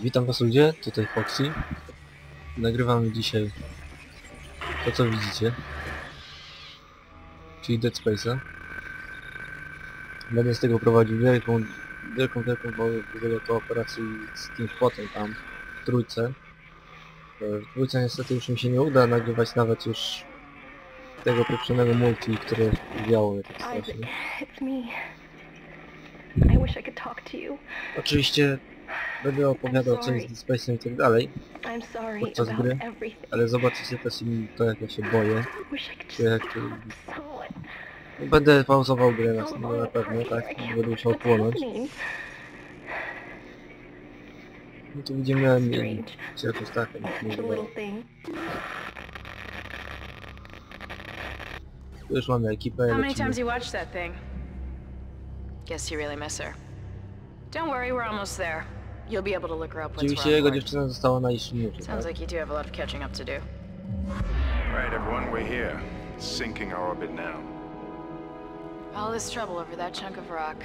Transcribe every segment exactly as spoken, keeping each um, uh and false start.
Witam was ludzie, tutaj Foxy. Nagrywamy dzisiaj to, co widzicie, czyli Dead Space'a. Będę z tego prowadził wielką, wielką, wielką kooperację z tym potem tam, w trójce. W trójce niestety już mi się nie uda nagrywać nawet już tego pieprzonego multi, które wiało mnie tak strasznie. Oczywiście będę opowiadał coś z Dead Space'em i tak dalej podczas gry, ale zobaczycie też to, jak ja się boję, czy jak... Będę pauzował grę na, na pewno, tak, będę musiał płonąć. No tu gdzie miałem mieć, czy jakoś tak, nie wiem. Tu już mamy ekipę, lecimy. Guess you really miss her. Don't worry, we're almost there. You'll be able to look her up once Oczywiście we're on jego board. dziewczyna została na Ishimurze, Sounds tak? like you do have a lot of catching up to do. Right, everyone, we're here. Sinking our orbit now. All this trouble over that chunk of rock.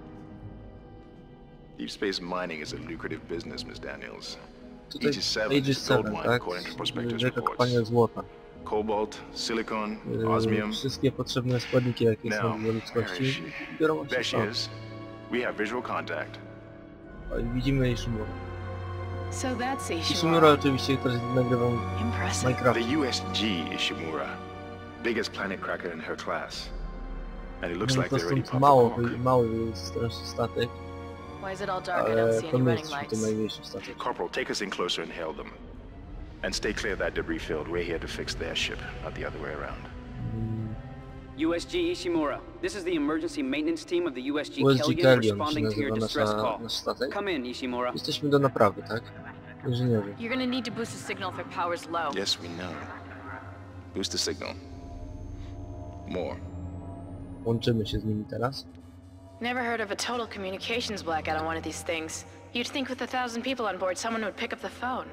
Deep space mining is a lucrative business, Miss Daniels. Tutaj Aegis seven Aegis is gold seven, mine tak? according to prospectors' Wielka reports. kopalnia złota. Cobalt, silicon, Yy, osmium. Wszystkie potrzebne składniki, jakie Now, są dla where is ludzkości, she? biorą There się she tam. is. We have visual contact. O, i widzimy Ishimurę. So that's Ishimura Ishimura. oczywiście też nagrywam Impressive. Minecraft. The U S G Ishimura. Biggest planet cracker in her class. And it looks No like to they already stąd popped mało, the cork. mały jest straszny statek, Why is it all dark? I don't ale see to any nie running jest ten lights. najmniejszy statek. Corporal, take us in closer and hail them. And stay clear of that debris field. We're here to fix their ship, not the other way around. U S G Ishimura, this is the emergency maintenance team of the U S G U S G Kellion Kellion się responding to your nazywa distress nasza, call. nasz statek. Come in, Ishimura. Jesteśmy do naprawy, tak? Inżynierzy. You're gonna need to boost the signal if their power's low. Yes, we know. Boost the signal. More. Łączymy się z nimi teraz. Never heard of a total communications blackout on one of these things. You'd think with a thousand people on board, someone would pick up the phone.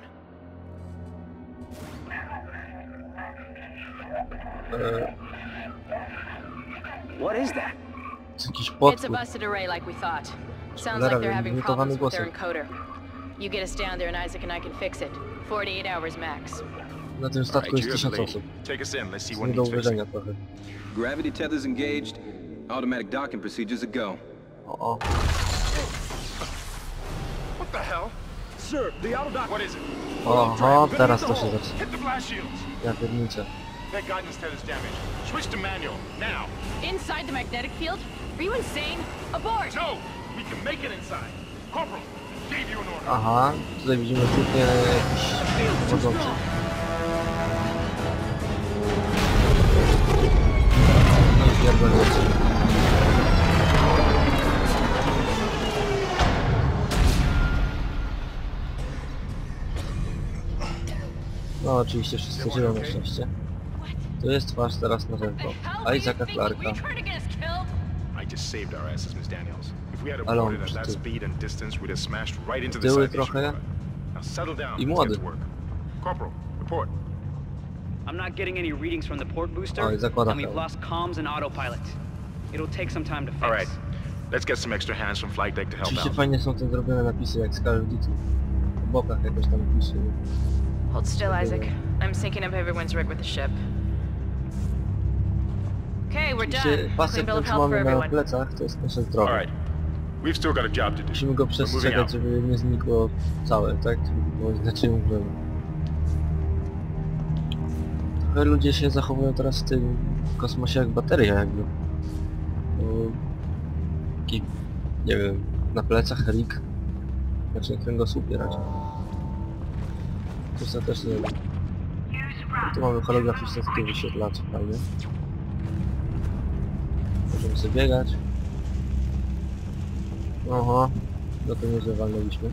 Eee, What is that? jest jakiś It's a potwór. busted array like we thought. Sounds Zaraz, like they're having mutowany problems with their głosem. encoder. You get us down there and Isaac and I can fix it. forty-eight hours max. Na tym statku jest you tysiąc lady. osób. Take us in. Let's see Nie what do needs fixing. uwierzenia trochę. Gravity tethers engaged. Automatic docking procedures a go. O, o. What the hell? Sir, the auto dock. What is it? Oho, teraz to się zaczyna. Hit the blast shields. Ja pierniczę. That guidance tether's damaged. Switch to manual, now. Inside the magnetic field? Are you insane? Abort! No! We can make it inside. Corporal, gave you an order. Aha, tutaj widzimy trudnie jakiś wodzący. No i pierdolniecie. No oczywiście wszyscy żyją na szczęście. To jest twarz teraz na ręko. Isaaca Clarka. I just saved our asses, Miss Daniels. If we had Ale on aborted at that przy- speed and distance, we'd have smashed right into the Tyły side of the trochę ship. Now settle down. i Let's młody. get to work. Corporal, report. I'm not getting any readings from the port booster, Oj, zakłada and we've hełm. lost comms and autopilot. It'll take some time to fix. All right. Let's get some extra hands from flight deck to help Oczywiście out. fajnie są te zrobione napisy jak z Call of Duty. W bokach jakoś tam pisze. Hold still, Isaac. I'm syncing up everyone's rig with the ship. Okay, we're Oczywiście done. pasek, Clean bill of który health for mamy na everyone. plecach, to jest nasze All zdrowie. right. We've still got a job to do. Musimy go We're moving przestrzegać, out. żeby nie znikło całe, tak? Bo inaczej umrzemy. Trochę ludzie się zachowują teraz w tym kosmosie jak bateria jakby. Bo... Taki, nie wiem, na plecach rig. Znaczy na kręgosłupie raczej. To też nie wiem. Tu mamy holograficzne takie wyświetlacze, fajnie. Możemy sobie biegać. Oho, no to nieźle walnęliśmy.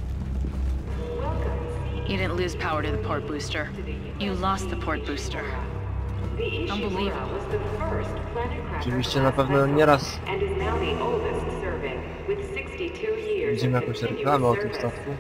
You didn't lose power to the port booster. You lost the port booster. Unbelievable. Oczywiście na pewno nieraz widzimy jakąś reklamę o tym statku.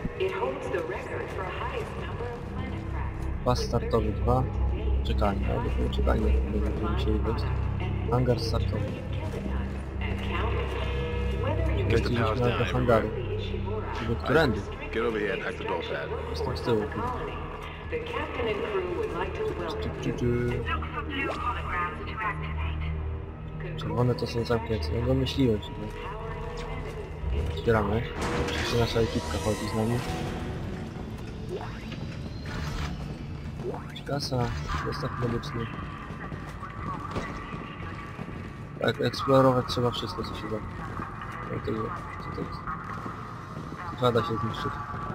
Pas startowy dwa. Czekanie, albo to czekanie, będziemy musieli być. Hangar startowy. Guess the power's Leciliśmy down do hangaru. everywhere. Czyli którędy? Get over here and hack the door pad. Jestem z tyłu. The captain and crew would like to welcome Czy, czy, czy... Czerwone to są zamknięte. No domyśliłem się. No. Otwieramy. Oczywiście nasza ekipka chodzi z nami. Kasa, zestaw medyczny. Tak, eksplorować trzeba wszystko, co się da. No to, co to jest? Chyba da się zniszczyć.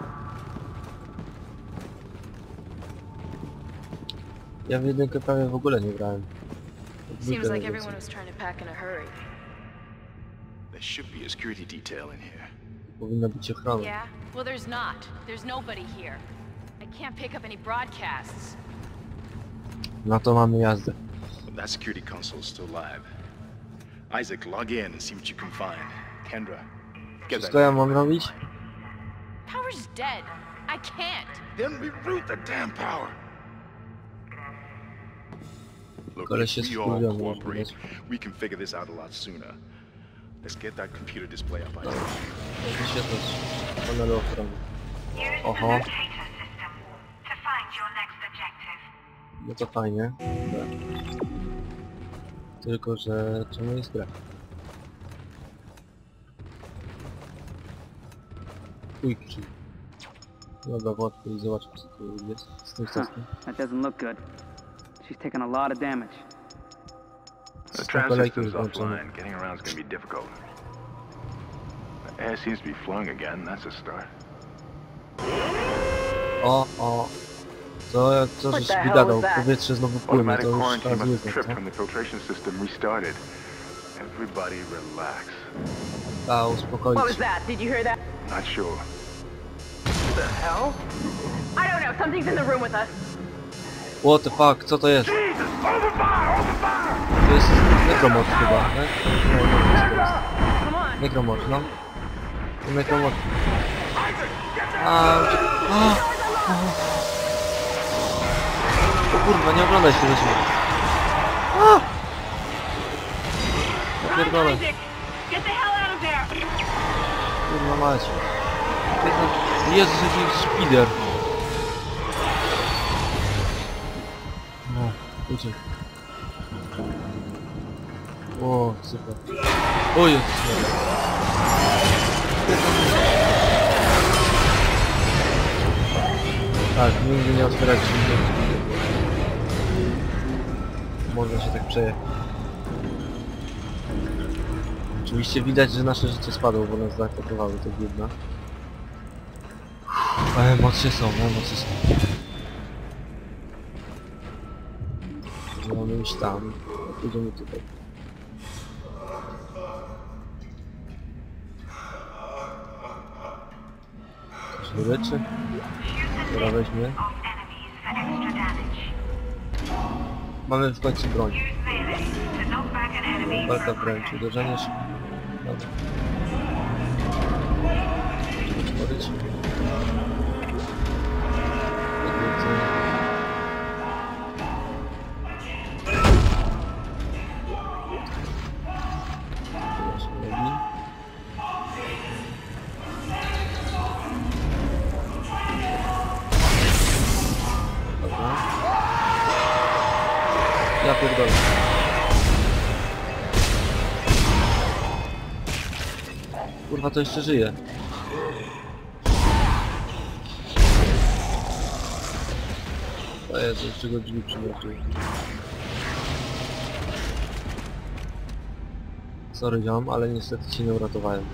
Ja w jedynkę prawie w ogóle nie grałem. Seems like everyone was trying to pack in a hurry. There should be a security detail in here. Powinna być ochrona. Yeah? Well, there's not. There's nobody here. I can't pick up any broadcasts. No to mamy jazdę. But that security console is still live. Isaac, log in and see what you can find. Kendra, get Wszystko ja that. mam robić? Power's dead. I can't. Then reroute the damn power. Look, Koleś if jest we all wkurwiony, cooperate, wiesz. we can figure this out a lot sooner. Let's get that computer display up, Isaac. Wyświetlać panelu ochrony. Oho. No to fajnie. Dobra. Tylko, że czemu jest gra? Quick key. Dobra, łatwo i zobaczmy co tu jest z tym Huh, staskiem. that doesn't look good. She's taken a lot of damage. The System trans kolejki system's jest włączony. offline. Getting around is going to be difficult. The air seems to be flowing again. That's a start. O, o. Co, jak co żeś mi gadał? Powietrze znowu płynie, to Automatic już quarantine trzeba must have złyznąć, tripped co? when the filtration system restarted. Everybody relax. A, uspokoić What was się. that? Did you hear that? Not sure. The hell? I don't know. Something's in the room with us. What the fuck, co to jest? To jest nekromorf chyba, nie? Nie wiem co to jest. Come on. Nekromorf, no. To nekromorf. A, a, a. O kurwa, nie oglądaj się do siebie. A! Ja pierdolę. Isaac, get the hell out of there. Kurwa mać. Pierdolę. Jezus, jaki spider. No, uciekł. O, super. O Jezus. Tak, nigdy nie otwierać drzwi. Można się tak przejechać. Oczywiście widać, że nasze życie spadło, bo nas zaatakowały te biedna. A emocje są, emocje są. Mamy iść tam, a pójdziemy tutaj. Coś wyleczy? Dobra, weźmy. Mamy w końcu broń. Walka wręcz, uderzenie się. Dobra. Otworzyć. Tyle się robi. Dobra. Ja pierdolę. Kurwa, to jeszcze żyje. To jest, jeszcze go drzwi przymiotują. Sorry ziom, ale niestety cię nie uratowałem.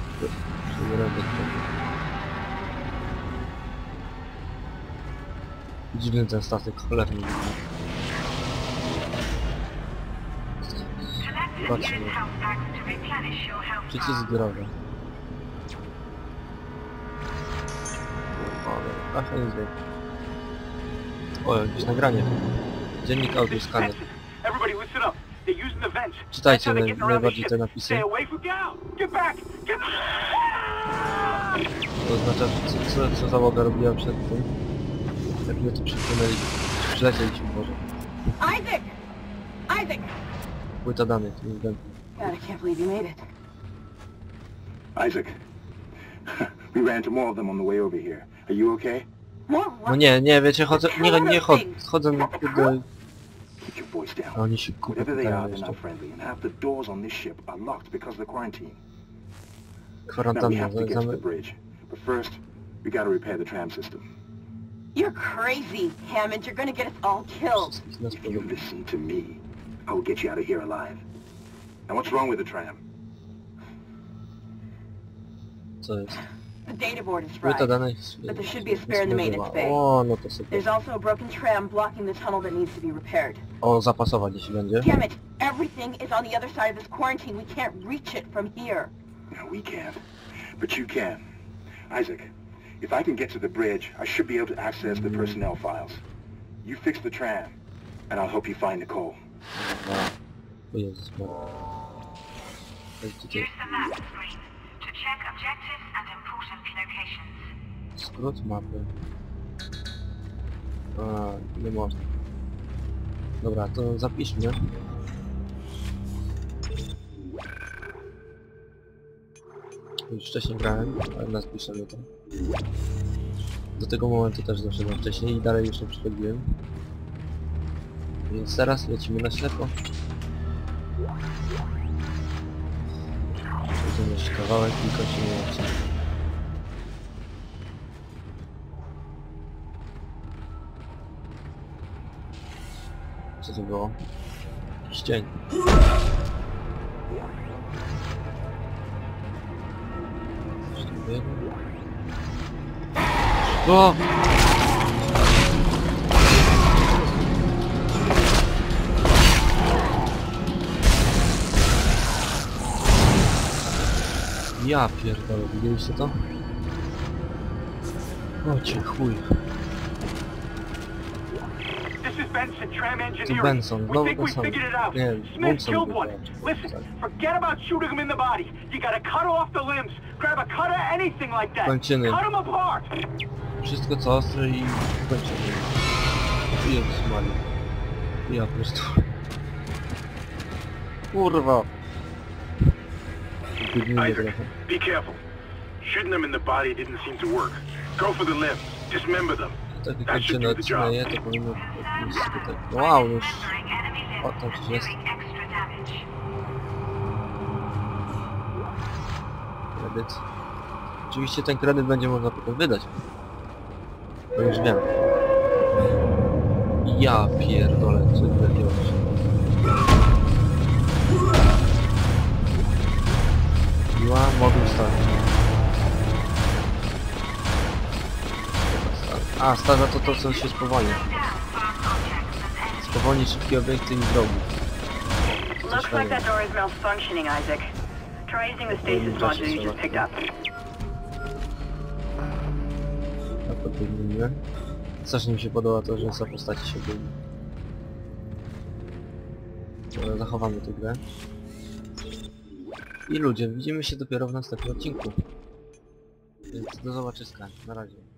Dziwny ten statek, cholernie dziwny. Patrzmy. Przycisk droga. Ale mechanizmy. O, jakieś nagranie. Dziennik audio, skaner. Everybody listen up. They're using the vents. Czytajcie That's how they naj- get around the najbardziej ship. te napisy. Stay away from Gal. Get back. Get To oznacza, co, co, co załoga robiła przed tym. Jak my tu przypłynęli, przylecieliśmy może. Isaac! Isaac! Płyta danych, niezbędna. God, I can't believe you made it. Isaac, We ran into more of them on the way over here. Are you okay? More No nie, nie, wiecie, chodzę, nie, nie chodzę, chodzę na kurde... Keep your voice down. A oni się kupę Whatever they are, pytają they're jeszcze. not friendly, and half the doors on this ship are locked because of the quarantine. Now we Kwarantanna, have to get to the zamy... bridge, but first, we gotta repair the tram system. You're crazy, Hammond. You're gonna get us all killed. Wszystkich nas If you podoba. listen to me, I will get you out of here alive. Now what's wrong with the tram? Co jest? The data board is Płyta fried. danych... But there should be a spare in the maintenance bay. O, no to super. There's also a broken tram blocking the tunnel that needs to be repaired. O, zapasowa gdzieś będzie. Damn it! Everything is on the other side of this quarantine. We can't reach it from here. No, we can't. But you can. Isaac, if I can get to the bridge, I should be able to access the personnel files. You fix the tram, and I'll help you find Nicole. O Jezus, no. Tutaj Use the map screen to check objectives and important locations. skrót mapy. A, nie można. Dobra, to zapiszmy. Już wcześniej grałem, ale nas piszemy to. Do tego momentu też doszedłem wcześniej i dalej już nie przychodziłem. Więc teraz lecimy na ślepo. Będziemy jeszcze kawałek i kończymy odcinek. Co to było? Jakiś cień. Coś tu biegło? O! Ja pierdolę, widzieliście to? O cię chuj. This is Benson, tram To engineering. Benson, We znowu think ten we sam. figured it out. Nie, Smith Benson killed był one. to. Listen, forget about shooting him in the body. You gotta cut off the limbs. Grab a cutter, anything like that. Kończyny. Cut them apart. Wszystko co ostre i kończymy. Jezus Maria. Ja po prostu... Kurwa. Biegniemy Isaac, trochę. be careful. Shooting them in the body didn't seem to work. Go for the limbs. Dismember them. Tak jak That should kończymy do the job. odcinek, to powinno być skutek. Wow, już... Remembering enemy O, limbs tam and coś jest. doing extra damage. Kredyt. Oczywiście ten kredyt będzie można potem wydać. To już wiem. Ja pierdolę, co ty robisz? Biła, moduł starczy. A, starza to to, co się spowolni. Spowolni szybkie obiekty i drogi. Looks like that door is malfunctioning, Isaac. Try using the stasis module you just picked up. Tak podbiegnijmy. Strasznie mi się podoba to, że za postaci się biegnie. Dobra, zachowamy tę grę. I ludzie, widzimy się dopiero w następnym odcinku. Więc do zobaczyska. Na razie.